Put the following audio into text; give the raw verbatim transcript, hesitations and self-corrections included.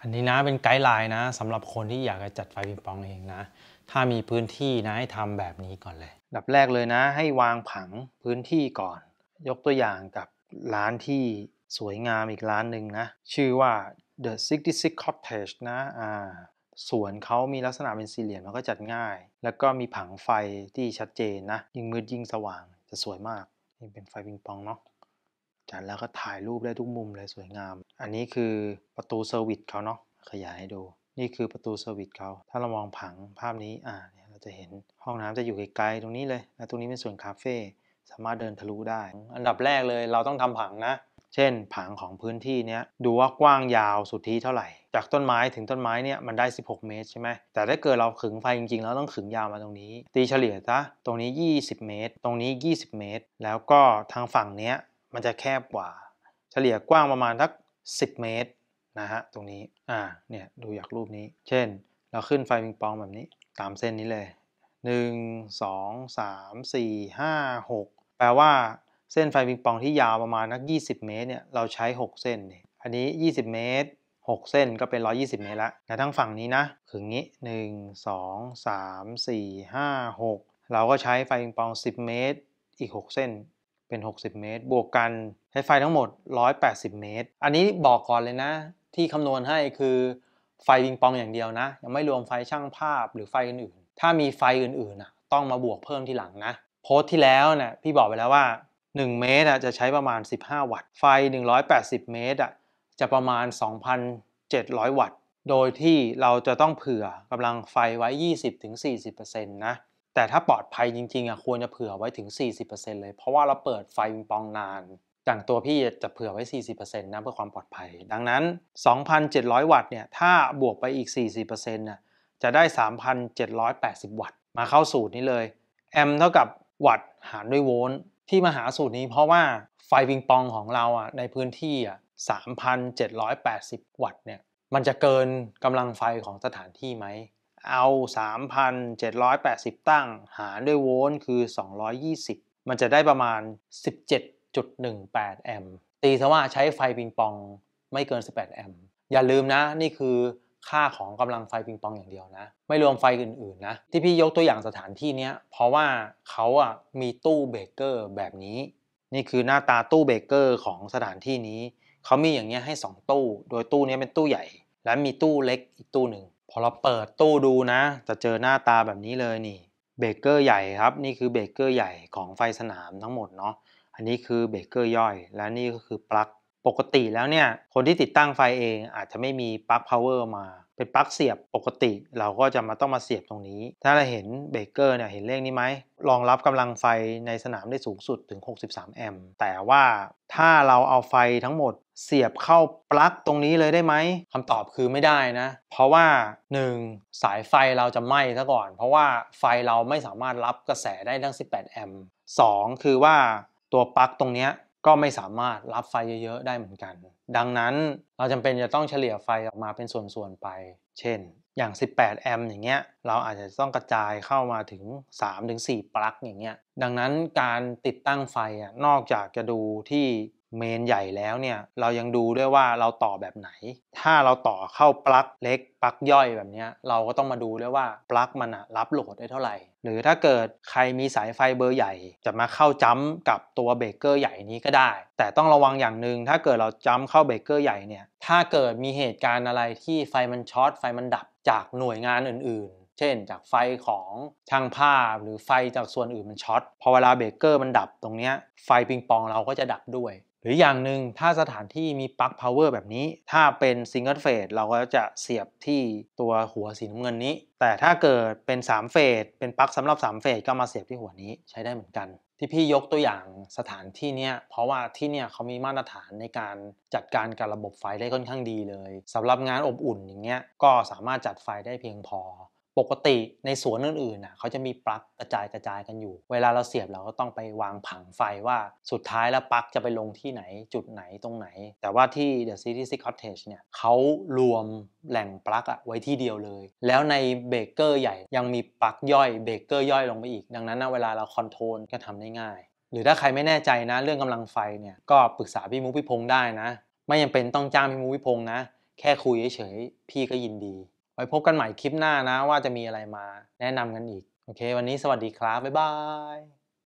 อันนี้นะเป็นไกด์ไลน์นะสำหรับคนที่อยากจะจัดไฟปิงปองเองนะถ้ามีพื้นที่นะให้ทำแบบนี้ก่อนเลยอันดับแรกเลยนะให้วางผังพื้นที่ก่อนยกตัวอย่างกับร้านที่สวยงามอีกร้านหนึ่งนะชื่อว่า The ซิกซ์ตี้ซิกซ์ Cottage นะอ่าสวนเขามีลักษณะเป็นสี่เหลี่ยมมันก็จัดง่ายแล้วก็มีผังไฟที่ชัดเจนนะยิ่งมืดยิ่งสว่างจะสวยมากนี่เป็นไฟปิงปองเนาะจัดแล้วก็ถ่ายรูปได้ทุกมุมเลยสวยงามอันนี้คือประตูเซอร์วิสเขาเนาะขยายให้ดูนี่คือประตูเซอร์วิสเขาถ้าเรามองผังภาพนี้อ่าเนี่ยเราจะเห็นห้องน้ำจะอยู่ไกลๆตรงนี้เลยและตรงนี้เป็นส่วนคาเฟ่สามารถเดินทะลุได้อันดับแรกเลยเราต้องทำผังนะเช่นผังของพื้นที่เนี้ยดูว่ากว้างยาวสุทธิเท่าไหร่จากต้นไม้ถึงต้นไม้เนี่ยมันได้สิบหกเมตรใช่ไหมแต่ถ้าเกิดเราขึงไฟจริงๆแล้วต้องขึงยาวมาตรงนี้ตีเฉลี่ยซะตรงนี้ยี่สิบเมตรตรงนี้ยี่สิบเมตรแล้วก็ทางฝั่งเนี้ยมันจะแคบกว่าเฉลี่ยกว้างประมาณสักสิบเมตรนะฮะตรงนี้อ่าเนี่ยดูจากรูปนี้เช่นเราขึ้นไฟปิงปองแบบนี้ตามเส้นนี้เลยหนึ่ง สอง สาม สี่ ห้า หกแปลว่าเส้นไฟปิงปองที่ยาวประมาณนักยี่สิบเมตรเนี่ยเราใช้หกเส้นนี่อันนี้ยี่สิบเมตรหกเส้นก็เป็นหนึ่งร้อยยี่สิบเมตรละแต่ทั้งฝั่งนี้นะขึงงี้หนึ่ง สอง สาม สี่ ห้า หกเราก็ใช้ไฟปิงปองสิบเมตรอีกหกเส้นเป็นหกสิบเมตรบวกกันใช้ไฟทั้งหมดหนึ่งร้อยแปดสิบเมตรอันนี้บอกก่อนเลยนะที่คำนวณให้คือไฟปิงปองอย่างเดียวนะยังไม่รวมไฟช่างภาพหรือไฟอื่นๆถ้ามีไฟอื่นๆน่ะต้องมาบวกเพิ่มทีหลังนะโพสต์ที่แล้วเนี่ยพี่บอกไปแล้วว่าหนึ่งเมตรจะใช้ประมาณสิบห้าวัตต์ไฟหนึ่งร้อยแปดสิบเมตรอ่ะจะประมาณ สองพันเจ็ดร้อย วัตต์โดยที่เราจะต้องเผื่อกำลังไฟไว้ ยี่สิบถึงสี่สิบเปอร์เซ็นต์ นะแต่ถ้าปลอดภัยจริงๆอ่ะควรจะเผื่อไว้ถึง สี่สิบเปอร์เซ็นต์ เลยเพราะว่าเราเปิดไฟปิงปองนานอย่างตัวพี่จะเผื่อไว้ สี่สิบเปอร์เซ็นต์ นะเพื่อความปลอดภัยดังนั้น สองพันเจ็ดร้อย วัตต์เนี่ยถ้าบวกไปอีก สี่สิบเปอร์เซ็นต์ น่ะจะได้ สามพันเจ็ดร้อยแปดสิบ วัตต์มาเข้าสูตรนี้เลยแอมป์เท่ากับวัตต์หารด้วยโวลต์ที่มาหาสูตรนี้เพราะว่าไฟปิงปองของเราอ่ะในพื้นที่อ่ะ สามพันเจ็ดร้อยแปดสิบ วัตต์เนี่ยมันจะเกินกำลังไฟของสถานที่ไหมเอา สามพันเจ็ดร้อยแปดสิบ ตั้งหารด้วยโวลต์คือสองร้อยยี่สิบมันจะได้ประมาณ สิบเจ็ดจุดหนึ่งแปด แอมป์ตีซะว่าใช้ไฟปิงปองไม่เกินสิบแปดแอมป์อย่าลืมนะนี่คือค่าของกำลังไฟปิงปองอย่างเดียวนะไม่รวมไฟอื่นๆนะที่พี่ยกตัวอย่างสถานที่นี้เพราะว่าเขาอ่ะมีตู้เบเกอร์แบบนี้นี่คือหน้าตาตู้เบเกอร์ของสถานที่นี้เขามีอย่างเงี้ยให้สองตู้โดยตู้นี้เป็นตู้ใหญ่และมีตู้เล็กอีกตู้หนึ่งพอเราเปิดตู้ดูนะจะเจอหน้าตาแบบนี้เลยนี่เบเกอร์ใหญ่ครับนี่คือเบเกอร์ใหญ่ของไฟสนามทั้งหมดเนาะอันนี้คือเบเกอร์ย่อยและนี่ก็คือปลั๊กปกติแล้วเนี่ยคนที่ติดตั้งไฟเองอาจจะไม่มีปลั๊กพาวเวอร์มาเป็นปลั๊กเสียบปกติเราก็จะมาต้องมาเสียบตรงนี้ถ้าเราเห็นเบเกอร์เนี่ยเห็นเลขนี้ไหมรองรับกำลังไฟในสนามได้สูงสุดถึงหกสิบสามแอมป์แต่ว่าถ้าเราเอาไฟทั้งหมดเสียบเข้าปลั๊กตรงนี้เลยได้ไหมคำตอบคือไม่ได้นะเพราะว่าหนึ่งสายไฟเราจะไหม้ซะก่อนเพราะว่าไฟเราไม่สามารถรับกระแสได้ทั้งสิบแปดแอมป์สองคือว่าตัวปลั๊กตรงนี้ก็ไม่สามารถรับไฟเยอะๆได้เหมือนกันดังนั้นเราจำเป็นจะต้องเฉลี่ยไฟออกมาเป็นส่วนๆไปเช่นอย่างสิบแปดแอมป์อย่างเงี้ยเราอาจจะต้องกระจายเข้ามาถึง สามถึงสี่ ปลั๊กอย่างเงี้ยดังนั้นการติดตั้งไฟอ่ะนอกจากจะดูที่เมนใหญ่แล้วเนี่ยเรายังดูด้วยว่าเราต่อแบบไหนถ้าเราต่อเข้าปลั๊กเล็กปลั๊กย่อยแบบนี้เราก็ต้องมาดูด้วยว่าปลั๊กมันอะรับโหลดได้เท่าไหร่หรือถ้าเกิดใครมีสายไฟเบอร์ใหญ่จะมาเข้าจัมป์กับตัวเบรกเกอร์ใหญ่นี้ก็ได้แต่ต้องระวังอย่างหนึ่งถ้าเกิดเราจัมป์เข้าเบรกเกอร์ใหญ่เนี่ยถ้าเกิดมีเหตุการณ์อะไรที่ไฟมันช็อตไฟมันดับจากหน่วยงานอื่นๆเช่นจากไฟของช่างภาพหรือไฟจากส่วนอื่นมันช็อตพอเวลาเบรกเกอร์มันดับตรงเนี้ยไฟปิงปองเราก็จะดับด้วยหรืออย่างหนึ่งถ้าสถานที่มีปลั๊กพาวเวอร์แบบนี้ถ้าเป็นซิงเกิลเฟสเราก็จะเสียบที่ตัวหัวสีน้ำเงินนี้แต่ถ้าเกิดเป็นสามเฟสเป็นปลั๊กสำหรับสามเฟสก็มาเสียบที่หัวนี้ใช้ได้เหมือนกันที่พี่ยกตัวอย่างสถานที่เนี้ยเพราะว่าที่เนี้ยเขามีมาตรฐานในการจัดการกับระบบไฟได้ค่อนข้างดีเลยสำหรับงานอบอุ่นอย่างเงี้ยก็สามารถจัดไฟได้เพียงพอปกติในสวนอื่นๆน่ะเขาจะมีปลั๊กกระจายกระจายกันอยู่เวลาเราเสียบเราก็ต้องไปวางผังไฟว่าสุดท้ายแล้วปลั๊กจะไปลงที่ไหนจุดไหนตรงไหนแต่ว่าที่ Theซิกซ์ตี้ซิกซ์ Cottage เนี่ยเขารวมแหล่งปลั๊กอะไว้ที่เดียวเลยแล้วในเบรกเกอร์ใหญ่ยังมีปลั๊กย่อยเบรกเกอร์ย่อยลงไปอีกดังนั้นนะเวลาเราคอนโทรลก็ทำได้ง่ายหรือถ้าใครไม่แน่ใจนะเรื่องกำลังไฟเนี่ยก็ปรึกษาพี่มุกพี่พงษ์ได้นะไม่จำเป็นต้องจ้างพี่มุกพี่พงษ์นะแค่คุยเฉยๆพี่ก็ยินดีไว้พบกันใหม่คลิปหน้านะว่าจะมีอะไรมาแนะนำกันอีกโอเควันนี้สวัสดีครับบ๊ายบาย